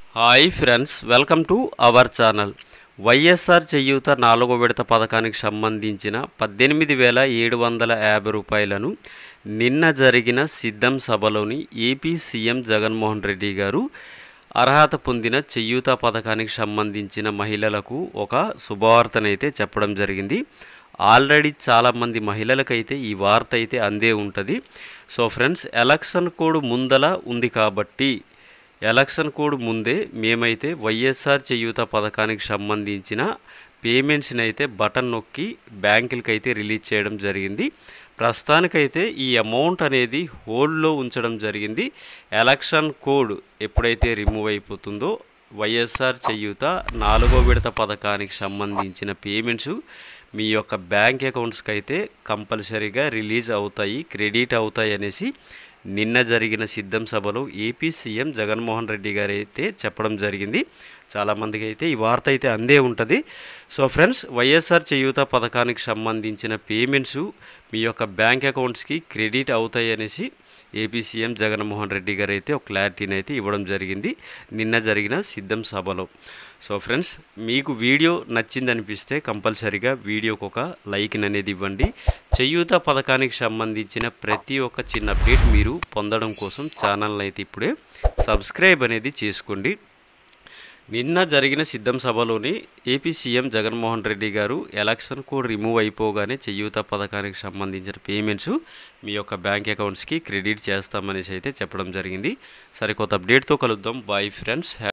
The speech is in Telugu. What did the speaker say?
Hi friends, welcome to our channel. YSR Cheyutha 4వ విడత పథకానికి సంబంధించిన 18,750 రూపాయలను నిన్న జరిగిన సిద్ధం సభలోని ఏపీ సీఎం జగన్మోహన్ రెడ్డి గారు అర్హత పొందిన చేయూత పథకానికి సంబంధించిన మహిళలకు ఒక శుభవార్తనైతే చెప్పడం జరిగింది. ఆల్రెడీ చాలామంది మహిళలకైతే ఈ వార్త అయితే అందే ఉంటుంది. సో ఫ్రెండ్స్, ఎలక్షన్ కోడ్ ముందల ఉంది కాబట్టి ఎలక్షన్ కోడ్ ముందే మేమైతే వైఎస్ఆర్ చేయూత పథకానికి సంబంధించిన పేమెంట్స్ని అయితే బటన్ నొక్కి బ్యాంకులకి అయితే రిలీజ్ చేయడం జరిగింది. ప్రస్తుతానికైతే ఈ అమౌంట్ అనేది హోల్డ్లో ఉంచడం జరిగింది. ఎలక్షన్ కోడ్ ఎప్పుడైతే రిమూవ్ అయిపోతుందో వైఎస్ఆర్ చేయూత 4వ విడత పథకానికి సంబంధించిన పేమెంట్స్ మీ యొక్క బ్యాంక్ అకౌంట్స్కి అయితే కంపల్సరీగా రిలీజ్ అవుతాయి, క్రెడిట్ అవుతాయి అనేసి నిన్న జరిగిన సిద్ధం సభలో ఏపీ సీఎం జగన్మోహన్ రెడ్డి గారు అయితే చెప్పడం జరిగింది. చాలామందికి అయితే ఈ వార్త అయితే అందే ఉంటుంది. సో ఫ్రెండ్స్, వైఎస్ఆర్ చేయూత పథకానికి సంబంధించిన పేమెంట్స్ మీ యొక్క బ్యాంక్ అకౌంట్స్కి క్రెడిట్ అవుతాయి అనేసి ఏపీ సీఎం జగన్మోహన్ రెడ్డి గారు అయితే ఒక క్లారిటీని అయితే ఇవ్వడం జరిగింది నిన్న జరిగిన సిద్ధం సభలో. సో ఫ్రెండ్స్, మీకు వీడియో నచ్చిందనిపిస్తే కంపల్సరీగా వీడియోకి ఒక లైక్ అనేది ఇవ్వండి. చేయూత పథకానికి సంబంధించిన ప్రతి ఒక్క చిన్న అప్డేట్ మీరు పొందడం కోసం ఛానల్ని అయితే ఇప్పుడే సబ్స్క్రైబ్ అనేది చేసుకోండి. నిన్న జరిగిన సిద్ధం సభలోని AP CM Jaganmohan Reddy garu election code remove అయిపోగానే చేయూత పథకానికి సంబంధించిన పేమెంట్స్ మీ యొక్క బ్యాంక్ అకౌంట్స్కి క్రెడిట్ చేస్తామనేసి అయితే చెప్పడం జరిగింది. సరికొత్త అప్డేట్తో కలుద్దాం. Bye friends.